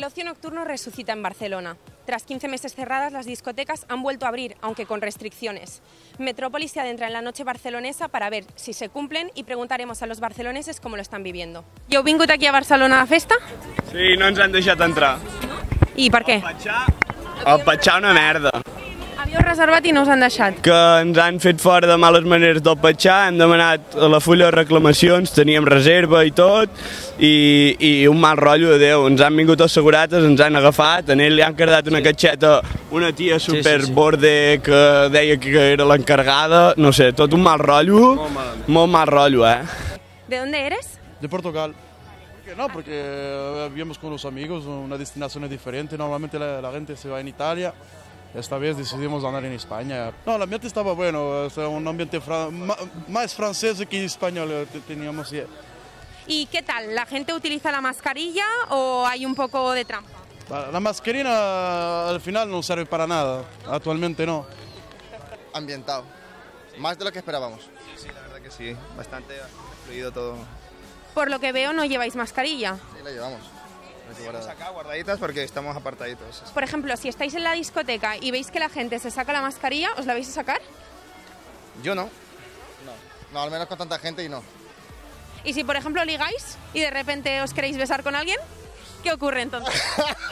El ocio nocturno resucita en Barcelona. Tras 15 meses cerradas, las discotecas han vuelto a abrir, aunque con restricciones. Metrópolis se adentra en la noche barcelonesa para ver si se cumplen y preguntaremos a los barceloneses cómo lo están viviendo. ¿Y heu vingut aquí a Barcelona a festa? Sí, no ens han deixat entrar. I per què? El Patxà una merda. Havíeu reservat i no us han deixat. Que ens han fet fora de males maneres del Patxà, hem demanat a la fulla de reclamacions, teníem reserva i tot, i un mal rotllo de Déu. Ens han vingut els segurates, ens han agafat, a ell li han cardat una catxeta, una tia super borde que deia que era l'encargada, no sé, tot un mal rotllo, molt mal rotllo, ¿De dónde eres? De Portugal. No, porque vivimos con los amigos, una destinación diferente. Normalmente la gente se va en Italia. Esta vez decidimos andar en España. No, el ambiente estaba bueno, un ambiente más francés que español teníamos. ¿Y qué tal? ¿La gente utiliza la mascarilla o hay un poco de trampa? La mascarilla al final no sirve para nada, actualmente no. Ambientado, más de lo que esperábamos. Sí, la verdad que sí, bastante fluido todo. Por lo que veo no lleváis mascarilla. Sí, la llevamos. Estamos acá guardaditas porque estamos apartaditos. Por ejemplo, si estáis en la discoteca y veis que la gente se saca la mascarilla, ¿os la vais a sacar? Yo no. No, al menos con tanta gente y no. Y si por ejemplo ligáis y de repente os queréis besar con alguien, ¿qué ocurre entonces?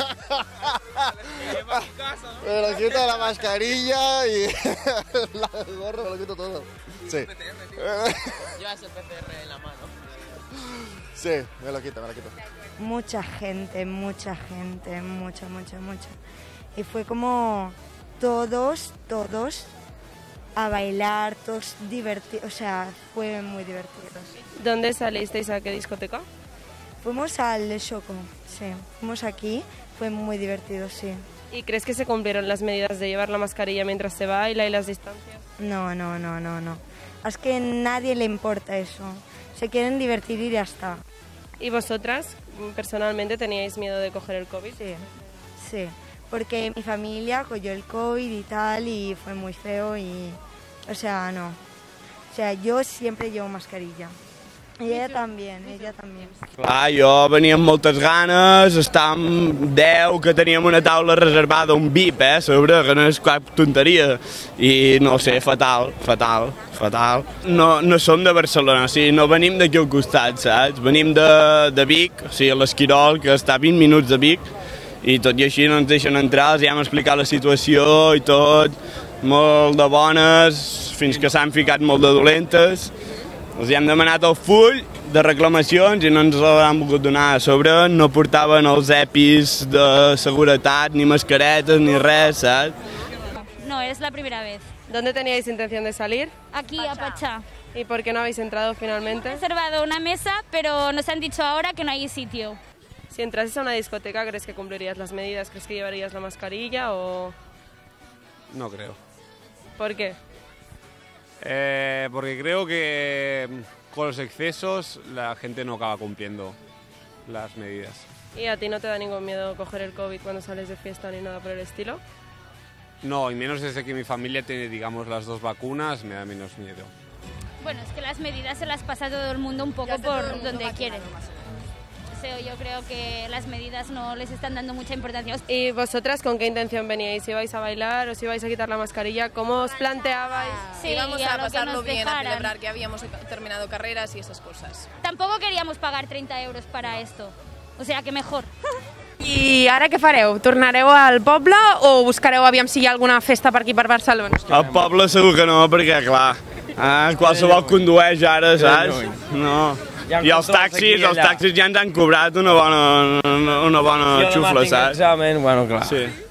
Me lo quito la mascarilla y el gorro, me lo quito todo. Sí. Llevas el PCR en la mano. Sí, me lo quito. Mucha gente, mucha. Y fue como todos a bailar, todos divertidos, o sea, fue muy divertido. ¿Dónde salisteis? ¿A qué discoteca? Fuimos al Choco, sí, fuimos aquí, fue muy divertido, sí. ¿Y crees que se cumplieron las medidas de llevar la mascarilla mientras se baila y las distancias? No. Es que a nadie le importa eso. Se quieren divertir y ya está. ¿Y vosotras, personalmente, teníais miedo de coger el COVID? Sí, porque mi familia cogió el COVID y tal, y fue muy feo y... O sea, no. O sea, yo siempre llevo mascarilla. I ella també. Clar, jo venia amb moltes ganes, estàvem 10, que teníem una taula reservada, un VIP, a sobre, que no és cap tonteria. I no sé, fatal. No som de Barcelona, o sigui, no venim d'aquí al costat, saps? Venim de Vic, o sigui, a l'Esquirol, que està a 20 minuts de Vic, i tot i així no ens deixen entrar, els hem explicat la situació i tot, molt de bones, fins que s'han ficat molt de dolentes. Els hem demanat el full de reclamacions i no ens l'han volgut donar. A sobre no portaven els EPIs de seguretat, ni mascaretes, ni res, saps? No, es la primera vez. ¿Dónde teníais intención de salir? Aquí, a Pachá. ¿Y por qué no habéis entrado finalmente? Hemos reservado una mesa, pero nos han dicho ahora que no hay sitio. Si entrases a una discoteca, ¿crees que cumplirías las medidas? ¿Crees que llevarías la mascarilla o...? No creo. ¿Por qué? Porque creo que con los excesos la gente no acaba cumpliendo las medidas. ¿Y a ti no te da ningún miedo coger el COVID cuando sales de fiesta ni nada por el estilo? No, y menos desde que mi familia tiene, digamos, las 2 vacunas, me da menos miedo. Bueno, es que las medidas se las pasa todo el mundo un poco por donde quiere. Yo creo que las medidas no les están dando mucha importancia. ¿Y vosotras con qué intención veníais? ¿Ibais a bailar? ¿Os ibais a quitar la mascarilla? ¿Cómo os planteabais? Sí, íbamos a pasarlo bien, a celebrar que habíamos terminado carreras y esas cosas. Tampoco queríamos pagar 30 euros para esto, o sea que mejor. I ara què fareu? Tornareu al poble o buscareu aviam si hi ha alguna festa per aquí per Barcelona? Al poble segur que no, perquè clar, qualsevol condueix ara, saps? No. I els taxis ja ens han cobrat una bona xufla, saps? Bueno, clar. Sí.